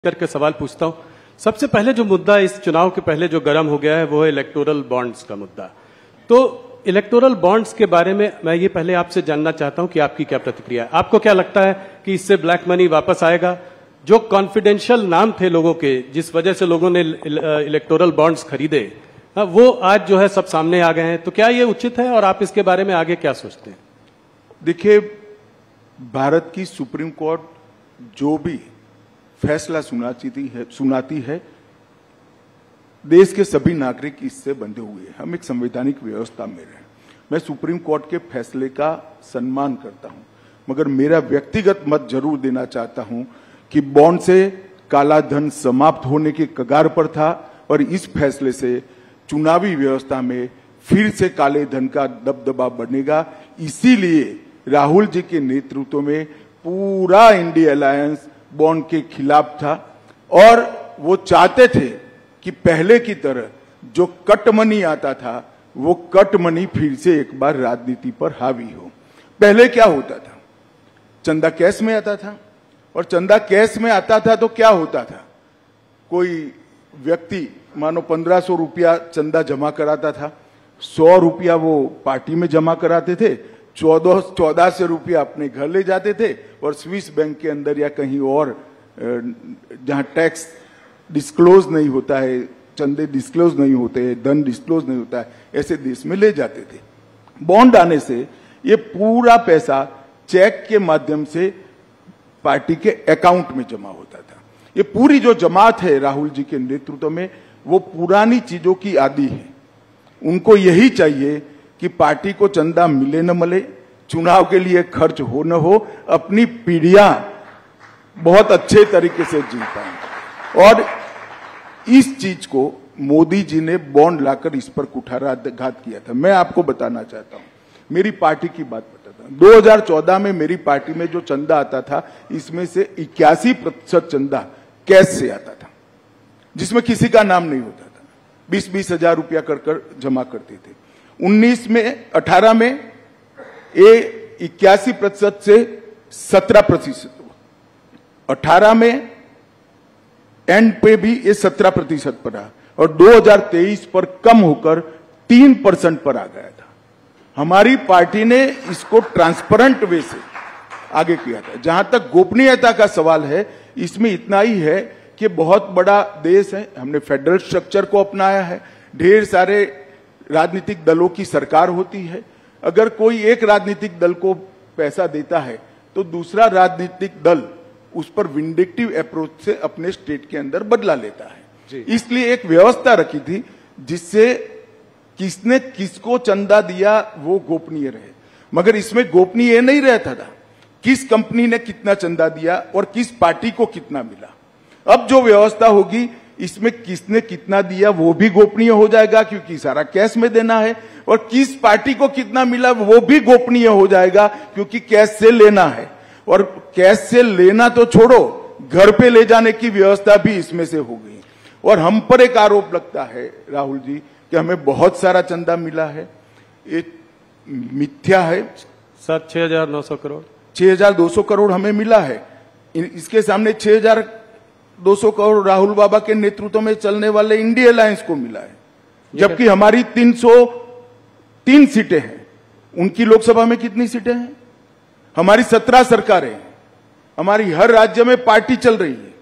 करके सवाल पूछता हूं। सबसे पहले जो मुद्दा इस चुनाव के पहले जो गर्म हो गया है वो है इलेक्टोरल बॉन्ड्स का मुद्दा। तो इलेक्टोरल बॉन्ड्स के बारे में मैं ये पहले आपसे जानना चाहता हूं कि आपकी क्या प्रतिक्रिया है। आपको क्या लगता है कि इससे ब्लैक मनी वापस आएगा? जो कॉन्फिडेंशियल नाम थे लोगों के, जिस वजह से लोगों ने इलेक्टोरल बॉन्ड्स खरीदे, वो आज जो है सब सामने आ गए हैं। तो क्या ये उचित है और आप इसके बारे में आगे क्या सोचते हैं? देखिए, भारत की सुप्रीम कोर्ट जो भी फैसला सुनाती है, देश के सभी नागरिक इससे बंधे हुए हैं। हम एक संवैधानिक व्यवस्था में रहे। मैं सुप्रीम कोर्ट के फैसले का सम्मान करता हूं, मगर मेरा व्यक्तिगत मत जरूर देना चाहता हूं कि बॉन्ड से काला धन समाप्त होने के कगार पर था और इस फैसले से चुनावी व्यवस्था में फिर से काले धन का दबदबा बढ़ेगा। इसीलिए राहुल जी के नेतृत्व में पूरा इंडिया अलायंस बॉन्ड के खिलाफ था और वो चाहते थे कि पहले की तरह जो कट मनी आता था वो कट मनी फिर से एक बार राजनीति पर हावी हो। पहले क्या होता था, चंदा कैश में आता था, और चंदा कैश में आता था तो क्या होता था, कोई व्यक्ति मानो 1500 रुपया चंदा जमा कराता था, 100 रुपया वो पार्टी में जमा कराते थे, 1400 रुपया अपने घर ले जाते थे और स्विस बैंक के अंदर या कहीं और जहां टैक्स डिस्क्लोज नहीं होता है, चंदे डिस्क्लोज नहीं होते हैं, धन डिस्क्लोज नहीं होता है, ऐसे देश में ले जाते थे। बॉन्ड आने से ये पूरा पैसा चेक के माध्यम से पार्टी के अकाउंट में जमा होता था। ये पूरी जो जमात है राहुल जी के नेतृत्व में, वो पुरानी चीजों की आदी है। उनको यही चाहिए कि पार्टी को चंदा मिले न मिले, चुनाव के लिए खर्च हो न हो, अपनी पीढ़ियां बहुत अच्छे तरीके से जी पाएं। और इस चीज को मोदी जी ने बॉन्ड लाकर इस पर कुठाराघात किया था। मैं आपको बताना चाहता हूं, मेरी पार्टी की बात बताता हूं। 2014 में मेरी पार्टी में जो चंदा आता था, इसमें से 81% चंदा कैश से आता था, जिसमें किसी का नाम नहीं होता था। 20-20 हजार रुपया कर जमा करते थे। 18 में ये 81% से 17% हुआ। 18 में एंड पे भी ये 17% पर रहा और 2023 पर कम होकर 3% पर आ गया था। हमारी पार्टी ने इसको ट्रांसपेरेंट वे से आगे किया था। जहां तक गोपनीयता का सवाल है, इसमें इतना ही है कि बहुत बड़ा देश है, हमने फेडरल स्ट्रक्चर को अपनाया है, ढेर सारे राजनीतिक दलों की सरकार होती है। अगर कोई एक राजनीतिक दल को पैसा देता है तो दूसरा राजनीतिक दल उस पर विंडिक्टिव अप्रोच से अपने स्टेट के अंदर बदला लेता है। इसलिए एक व्यवस्था रखी थी जिससे किसने किसको चंदा दिया वो गोपनीय रहे। मगर इसमें गोपनीय नहीं रहता था किस कंपनी ने कितना चंदा दिया और किस पार्टी को कितना मिला। अब जो व्यवस्था होगी, इसमें किसने कितना दिया वो भी गोपनीय हो जाएगा, क्योंकि सारा कैश में देना है, और किस पार्टी को कितना मिला वो भी गोपनीय हो जाएगा, क्योंकि कैश से लेना है। और कैश से लेना तो छोड़ो, घर पे ले जाने की व्यवस्था भी इसमें से हो गई। और हम पर एक आरोप लगता है राहुल जी कि हमें बहुत सारा चंदा मिला है। ये मिथ्या है सर। 6,900 करोड़ 6,200 करोड़ हमें मिला है। इसके सामने 6,200 करोड़ राहुल बाबा के नेतृत्व में चलने वाले इंडिया अलायंस को मिला है, जबकि हमारी 303 सीटें हैं। उनकी लोकसभा में कितनी सीटें हैं? हमारी 17 सरकारें हैं। हमारी हर राज्य में पार्टी चल रही है।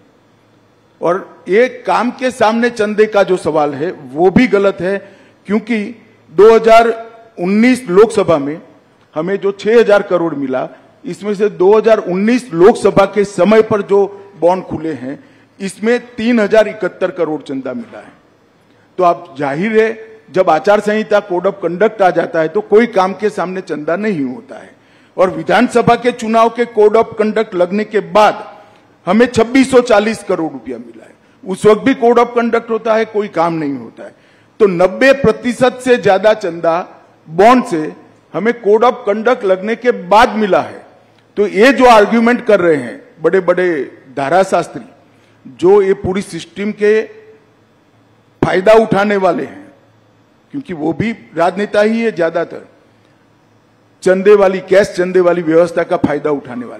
और एक काम के सामने चंदे का जो सवाल है वो भी गलत है, क्योंकि 2019 लोकसभा में हमें जो 6,000 करोड़ मिला, इसमें से 2019 लोकसभा के समय पर जो बॉन्ड खुले हैं, इसमें 3,071 करोड़ चंदा मिला है। तो आप जाहिर है, जब आचार संहिता कोड ऑफ कंडक्ट आ जाता है तो कोई काम के सामने चंदा नहीं होता है। और विधानसभा के चुनाव के कोड ऑफ कंडक्ट लगने के बाद हमें 2640 करोड़ रुपया मिला है। उस वक्त भी कोड ऑफ कंडक्ट होता है, कोई काम नहीं होता है। तो 90% से ज्यादा चंदा बॉन्ड से हमें कोड ऑफ कंडक्ट लगने के बाद मिला है। तो ये जो आर्ग्यूमेंट कर रहे हैं बड़े बड़े धाराशास्त्री, जो ये पूरी सिस्टम के फायदा उठाने वाले हैं, क्योंकि वो भी राजनेता ही है ज्यादातर, चंदे वाली, कैश चंदे वाली व्यवस्था का फायदा उठाने वाले,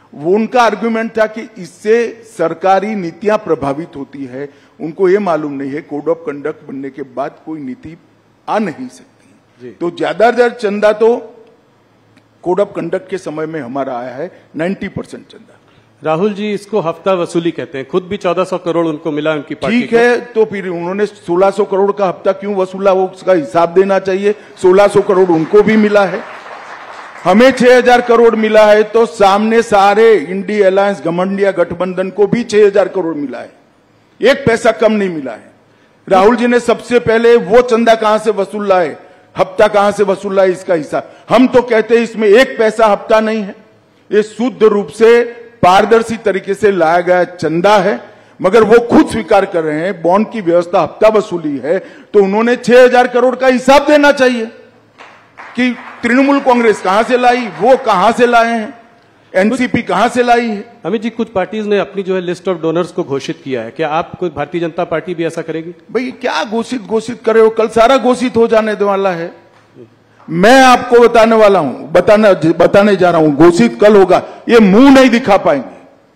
वो उनका आर्गुमेंट था कि इससे सरकारी नीतियां प्रभावित होती है। उनको ये मालूम नहीं है कोड ऑफ कंडक्ट बनने के बाद कोई नीति आ नहीं सकती। तो ज्यादा चंदा तो कोड ऑफ कंडक्ट के समय में हमारा आया है 90% चंदा। राहुल जी इसको हफ्ता वसूली कहते हैं, खुद भी 1400 करोड़ उनको मिला उनकी पार्टी। ठीक है, तो फिर उन्होंने 1600 करोड़ का हफ्ता क्यों वसूला, वो उसका हिसाब देना चाहिए। 1600 करोड़ उनको भी मिला है, हमें 6000 करोड़ मिला है, तो सामने सारे इंडी अलायंस घमंडिया गठबंधन को भी 6000 करोड़ मिला है, एक पैसा कम नहीं मिला है। राहुल जी ने सबसे पहले वो चंदा कहां से वसूला है, हफ्ता कहां से वसूला है, इसका हिसाब। हम तो कहते हैं इसमें एक पैसा हफ्ता नहीं है, ये शुद्ध रूप से पारदर्शी तरीके से लाया गया चंदा है। मगर वो खुद स्वीकार कर रहे हैं बॉन्ड की व्यवस्था हफ्ता वसूली है, तो उन्होंने 6000 करोड़ का हिसाब देना चाहिए कि तृणमूल कांग्रेस कहां से लाई, वो कहां से लाए हैं, एनसीपी कहां से लाई है। अमित जी, कुछ पार्टीज ने अपनी जो है लिस्ट ऑफ डोनर्स को घोषित किया है, क्या आप कोई भारतीय जनता पार्टी भी ऐसा करेगी? भाई क्या घोषित करे हो, कल सारा घोषित हो जाने वाला है। मैं आपको बताने वाला हूं, बताने जा रहा हूं, घोषित कल होगा। ये मुंह नहीं दिखा पाएंगे,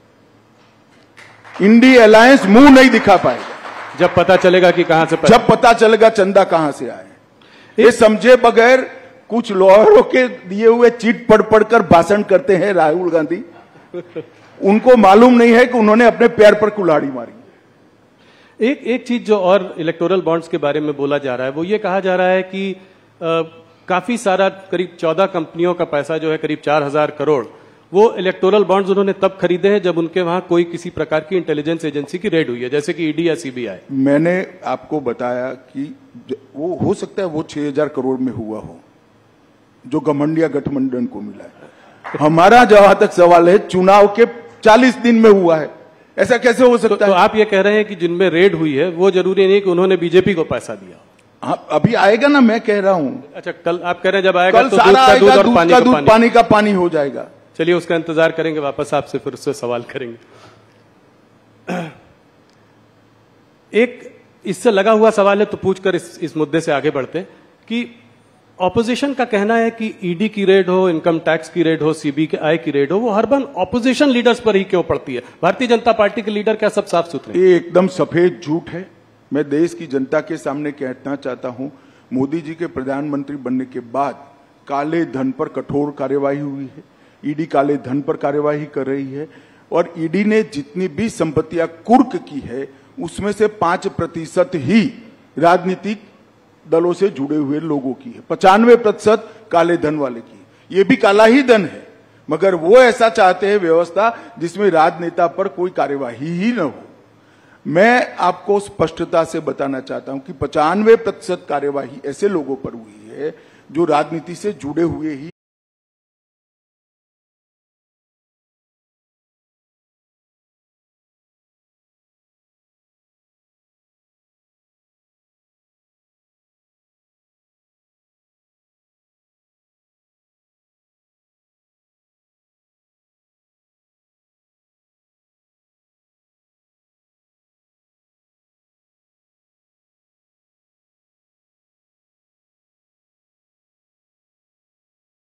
इंडी अलायंस मुंह नहीं दिखा पाएगा। जब पता चलेगा कि कहां से जब पता चलेगा चंदा कहां से आए। ये समझे बगैर कुछ लॉयरों के दिए हुए चिट पढ़ पढ़कर भाषण करते हैं राहुल गांधी। उनको मालूम नहीं है कि उन्होंने अपने पैर पर कुल्हाड़ी मारी। एक चीज जो और इलेक्टोरल बॉन्ड्स के बारे में बोला जा रहा है वो ये कहा जा रहा है कि काफी सारा करीब 14 कंपनियों का पैसा जो है करीब 4000 करोड़ वो इलेक्टोरल बॉन्ड्स उन्होंने तब खरीदे हैं जब उनके वहां कोई किसी प्रकार की इंटेलिजेंस एजेंसी की रेड हुई है, जैसे कि ईडी या सीबीआई। मैंने आपको बताया कि वो हो सकता है वो 6000 करोड़ में हुआ हो जो घमंडिया गठबंधन को मिला है। हमारा जहां तक सवाल है चुनाव के 40 दिन में हुआ है, ऐसा कैसे हो सकता है? तो आप ये कह रहे हैं कि जिनमें रेड हुई है वो जरूरी नहीं कि उन्होंने बीजेपी को पैसा दिया। हाँ, अभी आएगा ना, मैं कह रहा हूं। अच्छा, कल आप कह रहे हैं जब आएगा कल तो सारा आएगा, दूध और पानी का पानी हो जाएगा। चलिए उसका इंतजार करेंगे, वापस आपसे फिर उससे सवाल करेंगे। एक इससे लगा हुआ सवाल है तो पूछकर इस मुद्दे से आगे बढ़ते हैं कि ऑपोजिशन का कहना है कि ईडी की रेड हो, इनकम टैक्स की रेड हो, सीबीआई की रेड हो, वो हर बार ऑपोजिशन लीडर्स पर ही क्यों पड़ती है? भारतीय जनता पार्टी के लीडर क्या सब साफ सुथरे? ये एकदम सफेद झूठ है। मैं देश की जनता के सामने कहना चाहता हूं, मोदी जी के प्रधानमंत्री बनने के बाद काले धन पर कठोर कार्यवाही हुई है, ईडी काले धन पर कार्यवाही कर रही है, और ईडी ने जितनी भी संपत्तियां कुर्क की है उसमें से 5% ही राजनीतिक दलों से जुड़े हुए लोगों की है, 95% काले धन वाले की। ये भी काला ही धन है, मगर वो ऐसा चाहते हैं व्यवस्था जिसमें राजनेता पर कोई कार्यवाही ही न हो। मैं आपको स्पष्टता से बताना चाहता हूं कि 95% कार्यवाही ऐसे लोगों पर हुई है जो राजनीति से जुड़े हुए ही